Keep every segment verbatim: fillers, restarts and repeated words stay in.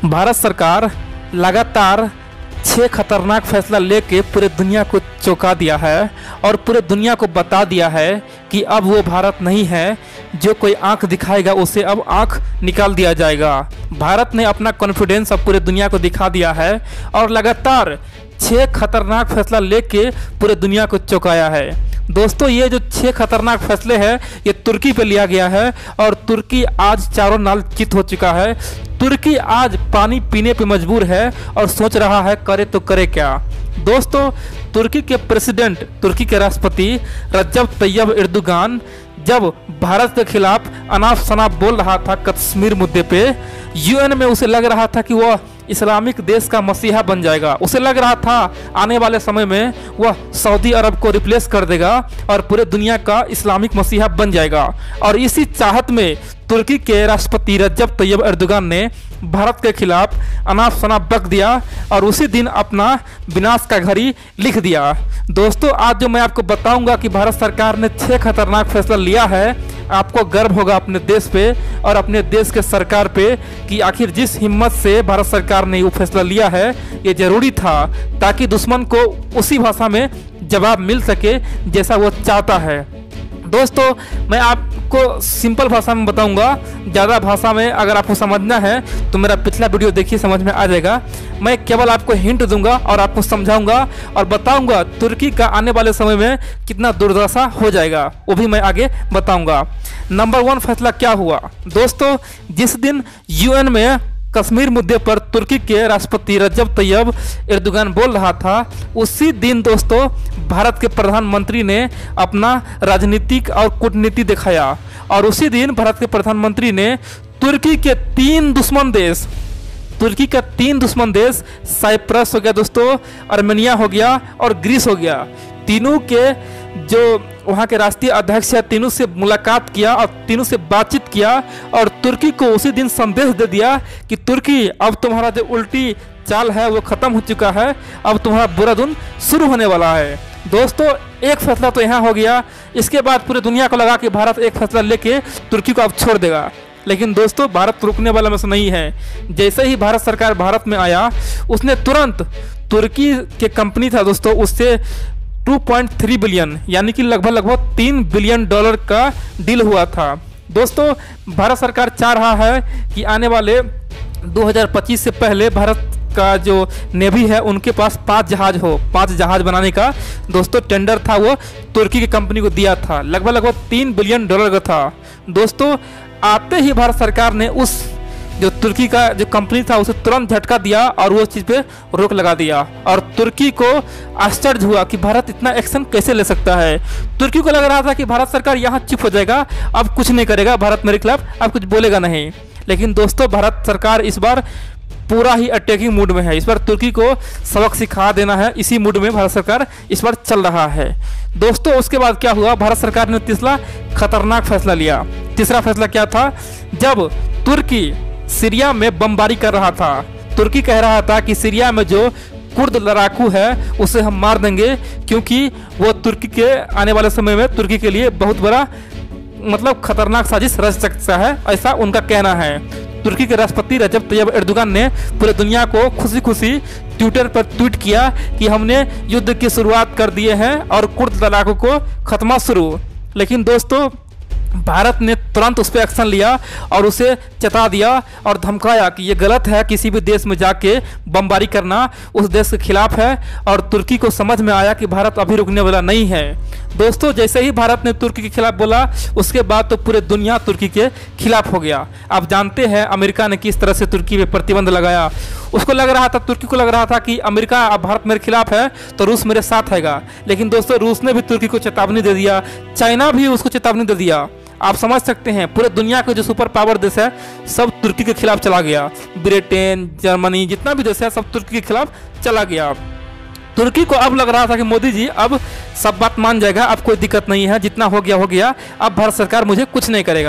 भारत सरकार लगातार छः खतरनाक फैसला लेके पूरे दुनिया को चौंका दिया है और पूरे दुनिया को बता दिया है कि अब वो भारत नहीं है जो कोई आंख दिखाएगा उसे अब आंख निकाल दिया जाएगा। भारत ने अपना कॉन्फिडेंस अब पूरे दुनिया को दिखा दिया है और लगातार छः खतरनाक फैसला लेके पूरे दुनिया को चौंकाया है। दोस्तों, ये जो छः खतरनाक फैसले हैं ये तुर्की पे लिया गया है और तुर्की आज चारों नाल चित हो चुका है। तुर्की आज पानी पीने पे मजबूर है और सोच रहा है करे तो करे क्या। दोस्तों, तुर्की के प्रेसिडेंट, तुर्की के राष्ट्रपति रजब तैयब एर्दोगान जब भारत के खिलाफ अनाप शनाप बोल रहा था कश्मीर मुद्दे पे, यूएन में उसे लग रहा था कि वह इस्लामिक देश का मसीहा बन जाएगा। उसे लग रहा था आने वाले समय में वह सऊदी अरब को रिप्लेस कर देगा और पूरे दुनिया का इस्लामिक मसीहा बन जाएगा। और इसी चाहत में तुर्की के राष्ट्रपति रजब तैयब एर्दोगान ने भारत के खिलाफ अनाप शनाप बक दिया और उसी दिन अपना विनाश का घड़ी लिख दिया। दोस्तों, आज जो मैं आपको बताऊंगा कि भारत सरकार ने छः खतरनाक फैसला लिया है, आपको गर्व होगा अपने देश पे और अपने देश के सरकार पे कि आखिर जिस हिम्मत से भारत सरकार ने वो फैसला लिया है ये ज़रूरी था ताकि दुश्मन को उसी भाषा में जवाब मिल सके जैसा वो चाहता है। दोस्तों, मैं आपको सिंपल भाषा में बताऊंगा, ज़्यादा भाषा में अगर आपको समझना है तो मेरा पिछला वीडियो देखिए, समझ में आ जाएगा। मैं केवल आपको हिंट दूंगा और आपको समझाऊंगा और बताऊंगा तुर्की का आने वाले समय में कितना दुर्दशा हो जाएगा, वो भी मैं आगे बताऊंगा। नंबर वन फैसला क्या हुआ दोस्तों, जिस दिन यूएन में कश्मीर मुद्दे पर तुर्की के राष्ट्रपति रजब तैयब एर्दोगान बोल रहा था, उसी दिन दोस्तों भारत के प्रधानमंत्री ने अपना राजनीतिक और कूटनीति दिखाया और उसी दिन भारत के प्रधानमंत्री ने तुर्की के तीन दुश्मन देश तुर्की का तीन दुश्मन देश साइप्रस हो गया दोस्तों, आर्मेनिया हो गया और ग्रीस हो गया, तीनों के जो वहाँ के राष्ट्रीय अध्यक्ष है तीनों से मुलाकात किया और तीनों से बातचीत किया और तुर्की को उसी दिन संदेश दे दिया कि तुर्की अब तुम्हारा जो उल्टी चाल है वो ख़त्म हो चुका है, अब तुम्हारा बुरा दिन शुरू होने वाला है। दोस्तों, एक फैसला तो यहाँ हो गया, इसके बाद पूरे दुनिया को लगा कि भारत एक फैसला लेके तुर्की को अब छोड़ देगा, लेकिन दोस्तों भारत रुकने वाला में से नहीं है। जैसे ही भारत सरकार भारत में आया उसने तुरंत तुर्की के कंपनी था दोस्तों उससे टू पॉइंट थ्री बिलियन यानी कि लगभग लगभग तीन बिलियन डॉलर का डील हुआ था। दोस्तों, भारत सरकार चाह रहा है कि आने वाले दो हज़ार पच्चीस से पहले भारत का जो नेवी है उनके पास पाँच जहाज हो, पाँच जहाज बनाने का दोस्तों टेंडर था, वो तुर्की की कंपनी को दिया था, लगभग लगभग तीन बिलियन डॉलर का था। दोस्तों, आते ही भारत सरकार ने उस जो तुर्की का जो कंपनी था उसे तुरंत झटका दिया और वो चीज़ पे रोक लगा दिया और तुर्की को आश्चर्य हुआ कि भारत इतना एक्शन कैसे ले सकता है। तुर्की को लग रहा था कि भारत सरकार यहाँ चुप हो जाएगा, अब कुछ नहीं करेगा भारत मेरे खिलाफ, अब कुछ बोलेगा नहीं। लेकिन दोस्तों, भारत सरकार इस बार पूरा ही अटैकिंग मूड में है, इस बार तुर्की को सबक सिखा देना है, इसी मूड में भारत सरकार इस बार चल रहा है। दोस्तों, उसके बाद क्या हुआ, भारत सरकार ने तीसरा खतरनाक फैसला लिया। तीसरा फैसला क्या था, जब तुर्की सीरिया में बमबारी कर रहा था, तुर्की कह रहा था कि सीरिया में जो कुर्द लड़ाकू है उसे हम मार देंगे क्योंकि वो तुर्की के आने वाले समय में तुर्की के लिए बहुत बड़ा मतलब खतरनाक साजिश रच सकता है, ऐसा उनका कहना है। तुर्की के राष्ट्रपति रजब तैयब एर्दोगान ने पूरे दुनिया को खुशी खुशी ट्विटर पर ट्वीट किया कि हमने युद्ध की शुरुआत कर दिए हैं और कुर्द लड़ाकू को खत्मा शुरू। लेकिन दोस्तों, भारत ने तुरंत उस पर एक्शन लिया और उसे चेता दिया और धमकाया कि ये गलत है, किसी भी देश में जाके बमबारी करना उस देश के खिलाफ है और तुर्की को समझ में आया कि भारत अभी रुकने वाला नहीं है। दोस्तों, जैसे ही भारत ने तुर्की के खिलाफ बोला उसके बाद तो पूरे दुनिया तुर्की के खिलाफ हो गया। आप जानते हैं अमेरिका ने किस तरह से तुर्की पे प्रतिबंध लगाया, उसको लग रहा था, तुर्की को लग रहा था कि अमेरिका अब भारत मेरे खिलाफ है तो रूस मेरे साथ हैगा, लेकिन दोस्तों रूस ने भी तुर्की को चेतावनी दे दिया, चाइना भी उसको चेतावनी दे दिया। आप समझ सकते हैं पूरे दुनिया के जो सुपर पावर देश है सब तुर्की के खिलाफ चला गया, ब्रिटेन, जर्मनी, जितना भी देश है सब तुर्की के खिलाफ चला गया। तुर्की को अब लग रहा था कि मोदी जी अब सब बात मान जाएगा, अब कोई दिक्कत नहीं है, जितना हो गया हो गया, अब भारत सरकार मुझे कुछ नहीं करेगा।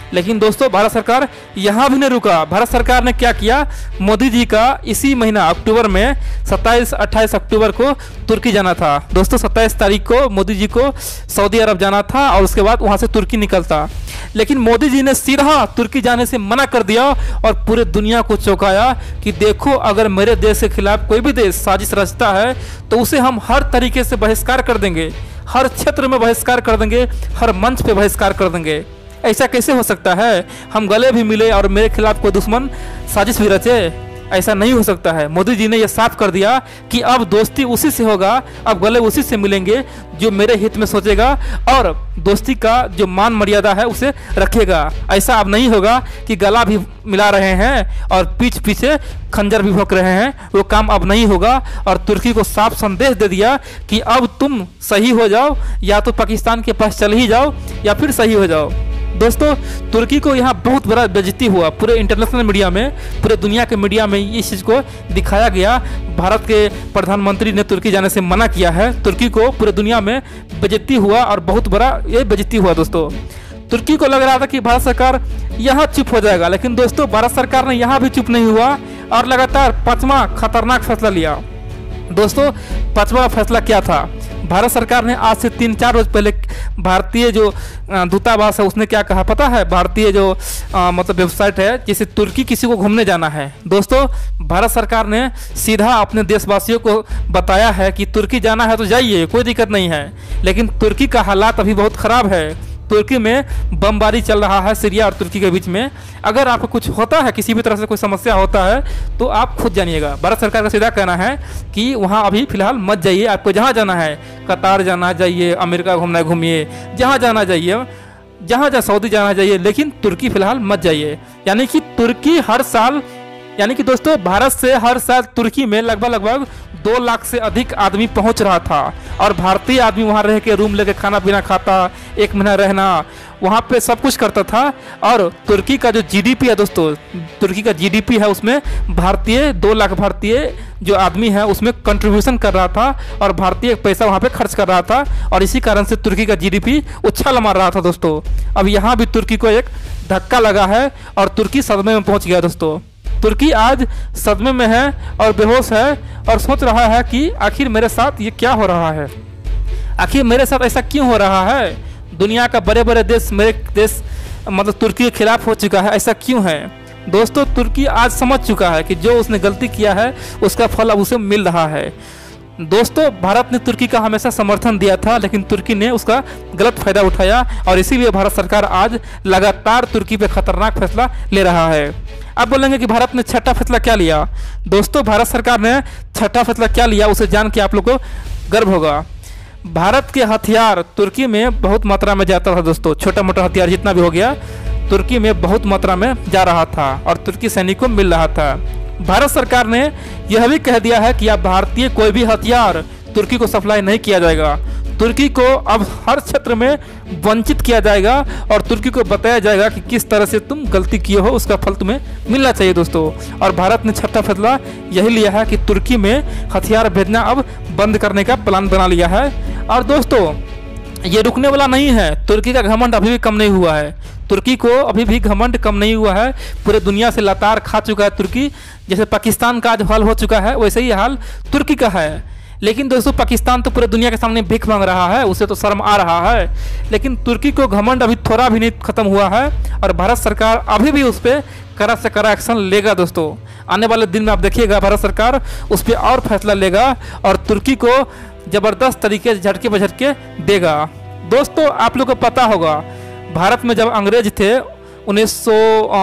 लेकिन दोस्तों भारत सरकार यहाँ भी नहीं रुका। भारत सरकार ने क्या किया, मोदी जी का इसी महीना अक्टूबर में सत्ताईस अट्ठाईस अक्टूबर को तुर्की जाना था दोस्तों। सत्ताईस तारीख को मोदी जी को सऊदी अरब जाना था और उसके बाद वहाँ से तुर्की निकलता, लेकिन मोदी जी ने सीधा तुर्की जाने से मना कर दिया और पूरे दुनिया को चौंकाया कि देखो, अगर मेरे देश के खिलाफ कोई भी देश साजिश रचता है तो उसे हम हर तरीके से बहिष्कार कर देंगे, हर क्षेत्र में बहिष्कार कर देंगे, हर मंच पे बहिष्कार कर देंगे। ऐसा कैसे हो सकता है, हम गले भी मिले और मेरे खिलाफ कोई दुश्मन साजिश भी रचे? ऐसा नहीं हो सकता है। मोदी जी ने यह साफ कर दिया कि अब दोस्ती उसी से होगा, अब गले उसी से मिलेंगे जो मेरे हित में सोचेगा और दोस्ती का जो मान मर्यादा है उसे रखेगा। ऐसा अब नहीं होगा कि गला भी मिला रहे हैं और पीछ पीछे खंजर भी भोंक रहे हैं, वो काम अब नहीं होगा। और तुर्की को साफ संदेश दे दिया कि अब तुम सही हो जाओ, या तो पाकिस्तान के पास चले ही जाओ या फिर सही हो जाओ। दोस्तों तुर्की को यहाँ बहुत बड़ा बेइज्जती हुआ, पूरे इंटरनेशनल मीडिया में, पूरे दुनिया के मीडिया में इस चीज़ को दिखाया गया। भारत के प्रधानमंत्री ने तुर्की जाने से मना किया है, तुर्की को पूरे दुनिया में बेइज्जती हुआ और बहुत बड़ा ये बेइज्जती हुआ। दोस्तों तुर्की को लग रहा था कि भारत सरकार यहाँ चुप हो जाएगा, लेकिन दोस्तों भारत सरकार ने यहाँ भी चुप नहीं हुआ और लगातार पाँचवा खतरनाक फैसला लिया। दोस्तों पाँचवा फैसला क्या था, भारत सरकार ने आज से तीन चार रोज पहले भारतीय जो दूतावास है उसने क्या कहा पता है? भारतीय जो आ, मतलब वेबसाइट है, जैसे तुर्की किसी को घूमने जाना है, दोस्तों भारत सरकार ने सीधा अपने देशवासियों को बताया है कि तुर्की जाना है तो जाइए, कोई दिक्कत नहीं है। लेकिन तुर्की का हालात अभी बहुत ख़राब है। तुर्की में बमबारी चल रहा है सीरिया और तुर्की के बीच में। अगर आपको कुछ होता है, किसी भी तरह से कोई समस्या होता है तो आप खुद जानिएगा। भारत सरकार का सीधा कहना है कि वहाँ अभी फिलहाल मत जाइए, आपको जहाँ जाना है, कतार जाना जाइए, अमेरिका घूमना घूमिए, जहाँ जाना जाइए, जहाँ जहाँ सऊदी जाना जाइए, लेकिन तुर्की फिलहाल मत जाइए। यानी कि तुर्की हर साल, यानी कि दोस्तों भारत से हर साल तुर्की में लगभग लगभग दो लाख से अधिक आदमी पहुंच रहा था और भारतीय आदमी वहां रह के रूम लेके खाना पीना खाता, एक महीना रहना, वहां पे सब कुछ करता था। और तुर्की का जो जीडीपी है दोस्तों, तुर्की का जीडीपी है, उसमें भारतीय दो लाख भारतीय जो आदमी है उसमें कंट्रीब्यूशन कर रहा था और भारतीय पैसा वहाँ पे खर्च कर रहा था और इसी कारण से तुर्की का जीडीपी उछाल मार रहा था। दोस्तों अब यहाँ भी तुर्की को एक धक्का लगा है और तुर्की सदमे में पहुँच गया। दोस्तों तुर्की आज सदमे में है और बेहोश है और सोच रहा है कि आखिर मेरे साथ ये क्या हो रहा है, आखिर मेरे साथ ऐसा क्यों हो रहा है। दुनिया का बड़े बड़े देश मेरे देश मतलब तुर्की के खिलाफ हो चुका है, ऐसा क्यों है। दोस्तों तुर्की आज समझ चुका है कि जो उसने गलती किया है उसका फल अब उसे मिल रहा है। दोस्तों भारत ने तुर्की का हमेशा समर्थन दिया था, लेकिन तुर्की ने उसका गलत फायदा उठाया और इसीलिए भारत सरकार आज लगातार तुर्की पे खतरनाक फैसला ले रहा है। आप बोलेंगे कि भारत ने छठा फैसला क्या लिया। दोस्तों भारत सरकार ने छठा फैसला क्या लिया उसे जान के आप लोग को गर्व होगा। भारत के हथियार तुर्की में बहुत मात्रा में जाता था। दोस्तों छोटा मोटा हथियार जितना भी हो गया तुर्की में बहुत मात्रा में जा रहा था और तुर्की सैनिक को मिल रहा था। भारत सरकार ने यह भी कह दिया है कि अब भारतीय कोई भी हथियार तुर्की को सप्लाई नहीं किया जाएगा। तुर्की को अब हर क्षेत्र में वंचित किया जाएगा और तुर्की को बताया जाएगा कि किस तरह से तुम गलती किए हो, उसका फल तुम्हें मिलना चाहिए। दोस्तों और भारत ने छठा फैसला यही लिया है कि तुर्की में हथियार भेजना अब बंद करने का प्लान बना लिया है। और दोस्तों ये रुकने वाला नहीं है, तुर्की का घमंड अभी भी कम नहीं हुआ है। तुर्की को अभी भी घमंड कम नहीं हुआ है, पूरे दुनिया से लतार खा चुका है तुर्की। जैसे पाकिस्तान का आज हाल हो चुका है वैसे ही हाल तुर्की का है। लेकिन दोस्तों पाकिस्तान तो पूरे दुनिया के सामने भीख मांग रहा है, उसे तो शर्म आ रहा है, लेकिन तुर्की को घमंड अभी थोड़ा भी नहीं खत्म हुआ है और भारत सरकार अभी भी उस पर कड़ा से कड़ा एक्शन लेगा। दोस्तों आने वाले दिन में आप देखिएगा भारत सरकार उस पर और फैसला लेगा और तुर्की को ज़बरदस्त तरीके से झटके बझटके देगा। दोस्तों आप लोग को पता होगा भारत में जब अंग्रेज थे उन्नीस सौ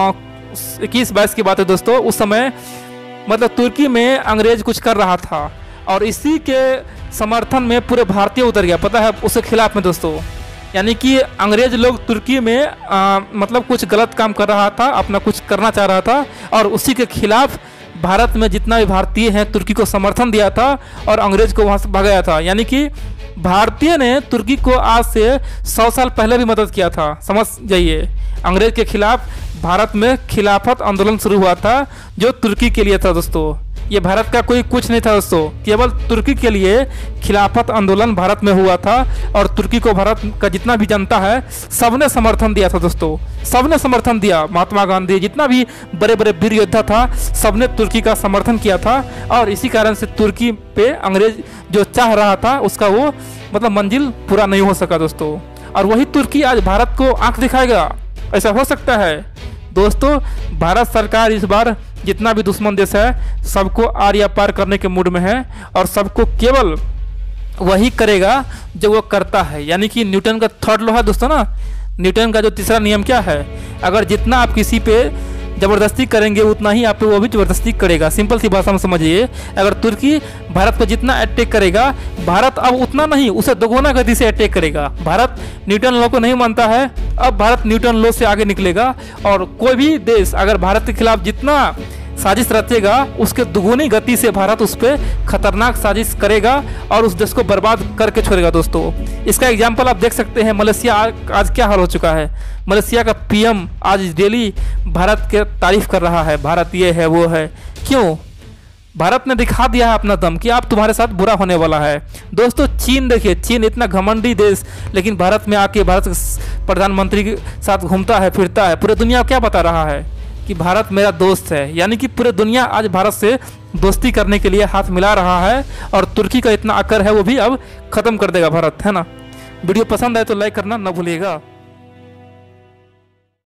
इक्कीस बाईस की बात है दोस्तों, उस समय मतलब तुर्की में अंग्रेज कुछ कर रहा था और इसी के समर्थन में पूरे भारतीय उतर गया, पता है उसके खिलाफ में। दोस्तों यानी कि अंग्रेज लोग तुर्की में आ, मतलब कुछ गलत काम कर रहा था, अपना कुछ करना चाह रहा था और उसी के खिलाफ भारत में जितना भी भारतीय हैं तुर्की को समर्थन दिया था और अंग्रेज को वहाँ से भगाया था। यानी कि भारतीय ने तुर्की को आज से सौ साल पहले भी मदद किया था। समझ जाइए अंग्रेज के खिलाफ भारत में खिलाफत आंदोलन शुरू हुआ था जो तुर्की के लिए था। दोस्तों ये भारत का कोई कुछ नहीं था दोस्तों, केवल तुर्की के लिए खिलाफत आंदोलन भारत में हुआ था और तुर्की को भारत का जितना भी जनता है सबने समर्थन दिया था दोस्तों, सबने समर्थन दिया। महात्मा गांधी, जितना भी बड़े बड़े वीर योद्धा था, सबने तुर्की का समर्थन किया था और इसी कारण से तुर्की पे अंग्रेज जो चाह रहा था उसका वो मतलब मंजिल पूरा नहीं हो सका दोस्तों। और वही तुर्की आज भारत को आंख दिखाएगा, ऐसा हो सकता है दोस्तों। भारत सरकार इस बार जितना भी दुश्मन देश है सबको आर या पार करने के मूड में है और सबको केवल वही करेगा जो वो करता है, यानी कि न्यूटन का थर्ड लॉ है दोस्तों ना। न्यूटन का जो तीसरा नियम क्या है, अगर जितना आप किसी पे ज़बरदस्ती करेंगे उतना ही आप पे वो भी ज़बरदस्ती करेगा। सिंपल सी भाषा में समझिए, अगर तुर्की भारत पर जितना अटैक करेगा, भारत अब उतना नहीं उसे दोगुना गति से अटैक करेगा। भारत न्यूटन लॉ को नहीं मानता है, अब भारत न्यूटन लॉ से आगे निकलेगा और कोई भी देश अगर भारत के खिलाफ जितना साजिश रचेगा उसके दुगुनी गति से भारत उस पर खतरनाक साजिश करेगा और उस देश को बर्बाद करके छोड़ेगा दोस्तों। इसका एग्जाम्पल आप देख सकते हैं, मलेशिया आज क्या हाल हो चुका है। मलेशिया का पीएम आज डेली भारत के तारीफ कर रहा है, भारत ये है वो है। क्यों? भारत ने दिखा दिया है अपना दम कि अब तुम्हारे साथ बुरा होने वाला है दोस्तों। चीन देखिए, चीन इतना घमंडी देश, लेकिन भारत में आके भारत प्रधानमंत्री के साथ घूमता है फिरता है, पूरे दुनिया को क्या बता रहा है कि भारत मेरा दोस्त है। यानी कि पूरे दुनिया आज भारत से दोस्ती करने के लिए हाथ मिला रहा है और तुर्की का इतना अकर है वो भी अब ख़त्म कर देगा भारत, है ना। वीडियो पसंद आए तो लाइक करना ना भूलिएगा।